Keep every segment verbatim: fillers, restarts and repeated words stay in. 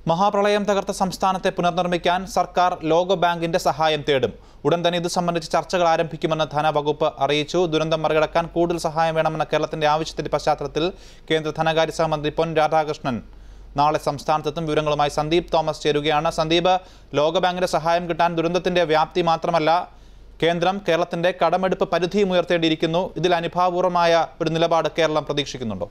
മഹാപ്രളയം തകർത്ത സംസ്ഥാനത്തെ പുനർനിർമ്മിക്കാൻ സർക്കാർ ലോകബാങ്കിന്റെ സഹായം തേടും. ഉടൻ തന്നെ ഇത് സംബന്ധിച്ച് ചർച്ചകൾ ആരംഭിക്കുമെന്ന് ധനവകുപ്പ് അറിയിച്ചു. ദുരന്തം മറികടക്കാൻ കൂടുതൽ സഹായം വേണമെന്ന കേരളത്തിന്റെ ആവശ്യത്തിന്റെ പശ്ചാത്തലത്തിൽ കേന്ദ്ര ധനകാര്യ സഹമന്ത്രി പൊൻ രാധാകൃഷ്ണൻ നാളെ സംസ്ഥാനത്തെത്തും. വിവരങ്ങളുമായി സന്ദീപ് തോമസ് ചേരുകയാണ്. സന്ദീപ്, ലോകബാങ്കിന്റെ സഹായം കിട്ടാൻ ദുരന്തത്തിന്റെ വ്യാപ്തി മാത്രമല്ല, കേന്ദ്രം കേരളത്തിന്റെ കടമെടുപ്പ് പരിധിയും ഉയർത്തേണ്ടിയിരിക്കുന്നു. ഇതിൽ അനുഭാവപൂർവമായ ഒരു നിലപാട് കേരളം പ്രതീക്ഷിക്കുന്നുണ്ടോ?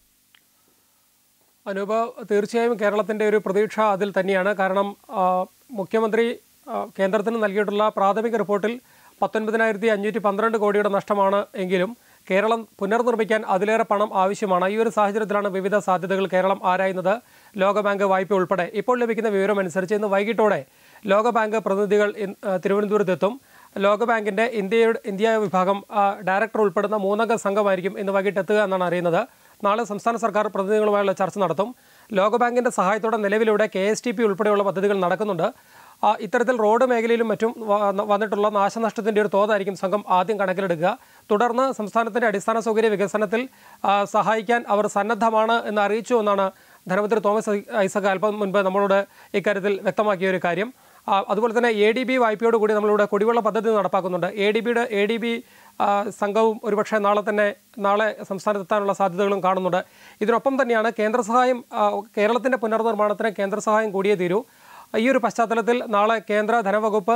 അനൂപ്, തീർച്ചയായും കേരളത്തിൻ്റെ ഒരു പ്രതീക്ഷ അതിൽ തന്നെയാണ്. കാരണം മുഖ്യമന്ത്രി കേന്ദ്രത്തിന് നൽകിയിട്ടുള്ള പ്രാഥമിക റിപ്പോർട്ടിൽ പത്തൊൻപതിനായിരത്തി അഞ്ഞൂറ്റി പന്ത്രണ്ട് കോടിയുടെ നഷ്ടമാണ് എങ്കിലും കേരളം പുനർനിർമ്മിക്കാൻ അതിലേറെ പണം ആവശ്യമാണ്. ഈ ഒരു സാഹചര്യത്തിലാണ് വിവിധ സാധ്യതകൾ കേരളം ആരായുന്നത്, ലോകബാങ്ക് വായ്പ ഉൾപ്പെടെ. ഇപ്പോൾ ലഭിക്കുന്ന വിവരം അനുസരിച്ച് ഇന്ന് വൈകിട്ടോടെ ലോകബാങ്ക് പ്രതിനിധികൾ തിരുവനന്തപുരത്തെത്തും. ലോകബാങ്കിൻ്റെ ഇന്ത്യയുടെ ഇന്ത്യ വിഭാഗം ഡയറക്ടർ ഉൾപ്പെടുന്ന മൂന്നംഗ സംഘമായിരിക്കും ഇന്ന് വൈകിട്ട് എത്തുക എന്നാണ് അറിയുന്നത്. നാളെ സംസ്ഥാന സർക്കാർ പ്രതിനിധികളുമായുള്ള ചർച്ച നടത്തും. ലോകബാങ്കിൻ്റെ സഹായത്തോടെ നിലവിലൂടെ കെ എസ് ടി പി ഉൾപ്പെടെയുള്ള പദ്ധതികൾ നടക്കുന്നുണ്ട്. ഇത്തരത്തിൽ റോഡ് മേഖലയിലും മറ്റും വന്നിട്ടുള്ള നാശനഷ്ടത്തിൻ്റെ ഒരു തോതായിരിക്കും സംഘം ആദ്യം കണക്കിലെടുക്കുക. തുടർന്ന് സംസ്ഥാനത്തിൻ്റെ അടിസ്ഥാന സൗകര്യ വികസനത്തിൽ സഹായിക്കാൻ അവർ സന്നദ്ധമാണ് എന്ന് അറിയിച്ചു എന്നാണ് ധനമന്ത്രി തോമസ് ഐസക് അല്പം മുൻപ് നമ്മളോട് ഇക്കാര്യത്തിൽ വ്യക്തമാക്കിയ ഒരു കാര്യം. അതുപോലെ തന്നെ എ ഡി ബി വായ്പയോടുകൂടി നമ്മളിവിടെ കുടിവെള്ള പദ്ധതി നടപ്പാക്കുന്നുണ്ട്. എ ഡി ബിയുടെ എ ഡി ബി സംഘവും ഒരുപക്ഷെ നാളെ തന്നെ നാളെ സംസ്ഥാനത്തെത്താനുള്ള സാധ്യതകളും കാണുന്നുണ്ട്. ഇതിനൊപ്പം തന്നെയാണ് കേന്ദ്ര സഹായം, കേരളത്തിൻ്റെ പുനർനിർമ്മാണത്തിന് കേന്ദ്ര സഹായം കൂടിയേ തീരൂ. ഈ ഒരു പശ്ചാത്തലത്തിൽ നാളെ കേന്ദ്ര ധനവകുപ്പ്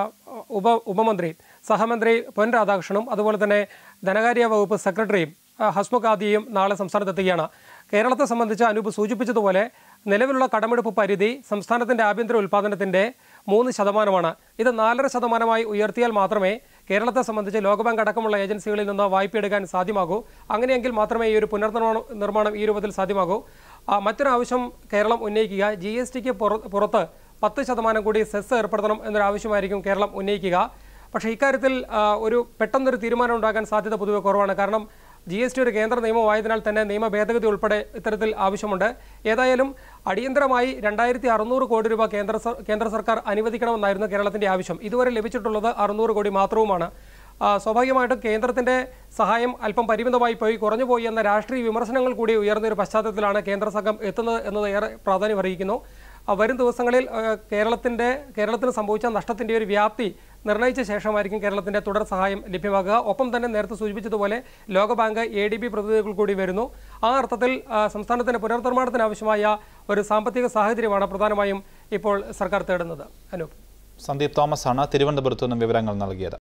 ഉപ ഉപമന്ത്രി സഹമന്ത്രി പൊൻ രാധാകൃഷ്ണനും അതുപോലെ തന്നെ ധനകാര്യ വകുപ്പ് സെക്രട്ടറിയും ഹസ്മുഖ് ആദിയും നാളെ സംസ്ഥാനത്തെത്തുകയാണ്. കേരളത്തെ സംബന്ധിച്ച് അനൂപ് സൂചിപ്പിച്ചതുപോലെ നിലവിലുള്ള കടമെടുപ്പ് പരിധി സംസ്ഥാനത്തിൻ്റെ ആഭ്യന്തര ഉൽപ്പാദനത്തിൻ്റെ മൂന്ന് ശതമാനമാണ്. ഇത് നാലര ശതമാനമായി ഉയർത്തിയാൽ മാത്രമേ കേരളത്തെ സംബന്ധിച്ച് ലോകബാങ്ക് അടക്കമുള്ള ഏജൻസികളിൽ നിന്ന് വായ്പ എടുക്കാൻ സാധ്യമാകൂ. അങ്ങനെയെങ്കിൽ മാത്രമേ ഈ ഒരു പുനർനിർമ്മാണം നിർമ്മാണം ഈ രൂപത്തിൽ സാധ്യമാകൂ. മറ്റൊരാവശ്യം കേരളം ഉന്നയിക്കുക, ജി എസ് ടിക്ക് പുറത്ത് പത്ത് ശതമാനം കൂടി സെസ് ഏർപ്പെടുത്തണം എന്നൊരാവശ്യമായിരിക്കും കേരളം ഉന്നയിക്കുക. പക്ഷേ ഇക്കാര്യത്തിൽ ഒരു പെട്ടെന്നൊരു തീരുമാനം ഉണ്ടാകാൻ സാധ്യത പൊതുവെ കുറവാണ്. കാരണം ജി എസ് ടി ഒരു കേന്ദ്ര നിയമമായതിനാൽ തന്നെ നിയമ ഭേദഗതി ഉൾപ്പെടെ ഇത്തരത്തിൽ ആവശ്യമുണ്ട്. ഏതായാലും അടിയന്തരമായി രണ്ടായിരത്തി അറുന്നൂറ് കോടി രൂപ കേന്ദ്ര കേന്ദ്ര സർക്കാർ അനുവദിക്കണമെന്നായിരുന്നു കേരളത്തിൻ്റെ ആവശ്യം. ഇതുവരെ ലഭിച്ചിട്ടുള്ളത് അറുന്നൂറ് കോടി മാത്രവുമാണ്. സ്വാഭാവികമായിട്ടും കേന്ദ്രത്തിൻ്റെ സഹായം അല്പം പരിമിതമായി പോയി കുറഞ്ഞു പോയി എന്ന രാഷ്ട്രീയ വിമർശനങ്ങൾ കൂടി ഉയർന്നൊരു പശ്ചാത്തലത്തിലാണ് കേന്ദ്ര സംഘം എത്തുന്നത് എന്നത് ഏറെ പ്രാധാന്യം അറിയിക്കുന്നു. വരും ദിവസങ്ങളിൽ കേരളത്തിൻ്റെ കേരളത്തിന് സംഭവിച്ച നഷ്ടത്തിൻ്റെ ഒരു വ്യാപ്തി നിർണയിച്ച ശേഷമായിരിക്കും കേരളത്തിൻ്റെ തുടർ സഹായം ലഭ്യമാകുക. ഒപ്പം തന്നെ നേരത്തെ സൂചിപ്പിച്ചതുപോലെ ലോകബാങ്ക് എ ഡി ബി പ്രതിനിധികൾ കൂടി വരുന്നു. ആ അർത്ഥത്തിൽ സംസ്ഥാനത്തിൻ്റെ പുനർനിർമ്മാണത്തിന് ആവശ്യമായ ഒരു സാമ്പത്തിക സാഹചര്യമാണ് പ്രധാനമായും ഇപ്പോൾ സർക്കാർ തേടുന്നത്. അനൂപ്, സന്ദീപ് തോമസ് ആണ് തിരുവനന്തപുരത്തു നിന്നും വിവരങ്ങൾ നൽകിയത്.